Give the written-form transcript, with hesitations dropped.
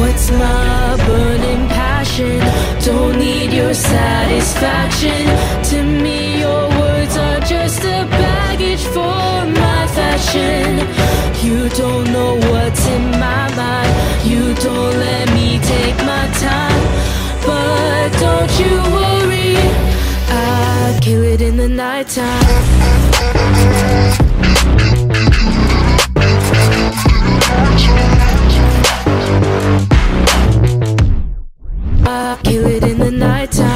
What's my burning passion? Don't need your satisfaction. To me your words are just a baggage for my fashion. You don't know what's in my mind. You don't let me take my time. But don't you worry, I kill it in the nighttime. I kill it in the nighttime.